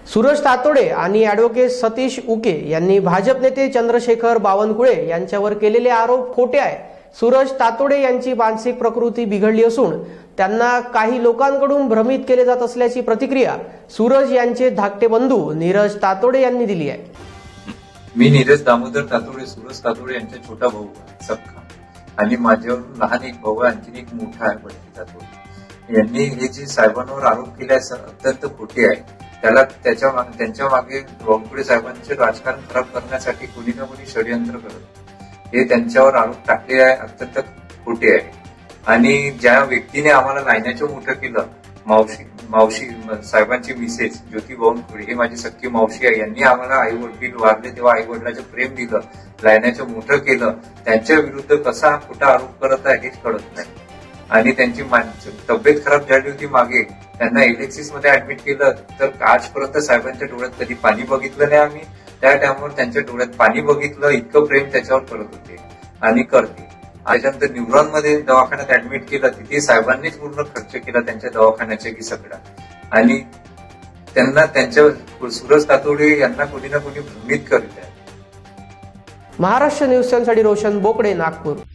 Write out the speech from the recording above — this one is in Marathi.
सूरज तातोडे आणि ॲडव्होकेट सतीश उके यांनी भाजप नेते चंद्रशेखर बावनकुळे यांच्यावर केलेले आरोप खोटे आहे। सूरज तातोडे यांची मानसिक प्रकृती बिघडली असून त्यांना काही लोकांकडून भ्रमित केले जात असल्याची प्रतिक्रिया सूरज यांचे धाकटे बंधू नीरज तातोडे यांनी दिली आहे। मी नीरज दामोदर तातोडे, सूरज तातोडे यांचा छोटा भाऊ सख्खा, आणि माझ्यावर लहान एक भाऊ आणखी एक मोठा आहे बडकी तातोडे। यांनी हे जे साहेबांवर आरोप केले अत्यंत खोटे आहे। त्यांच्या मागे बावनकुळे साहेबांचे राजकारण खराब करण्यासाठी कोणी ना कोणी षडयंत्र करत हे त्यांच्यावर आरोप टाकले आहे, अत्यंत खोटे आहे। आणि ज्या व्यक्तीने आम्हाला लायण्याचं मोठं केलं, मावशी साहेबांची मिसेस ज्योती बावनकुळे, ही माझी सख्खी मावशी आहे। यांनी आम्हाला आई वडील वारले तेव्हा आई वडिलांचं प्रेम दिलं, लायण्याचं मोठं केलं, त्यांच्या विरुद्ध कसा खोटा आरोप करत आहे हेच कळत नाही। आणि त्यांची तब्येत खराब झाली होती मागे, त्यांना एलेक्सिस मध्ये ऍडमिट केलं, तर आजपर्यंत साहेबांच्या डोळ्यात कधी पाणी बघितलं नाही आम्ही। त्या टाइमवर त्यांच्या डोळ्यात पाणी बघितलं, इतकं प्रेम त्याच्यावर करत होते आणि करते। त्याच्यानंतर न्यूरॉन मध्ये दवाखान्यात ऍडमिट केलं, तिथे साहेबांनीच पूर्ण खर्च केला त्यांच्या दवाखान्याचे की सगळा। आणि त्यांना त्यांच्या सूरज तातोडे यांना कोणी ना कोणी भ्रमित करीत आहे। महाराष्ट्र न्यूज साठी रोशन बोकडे, नागपूर।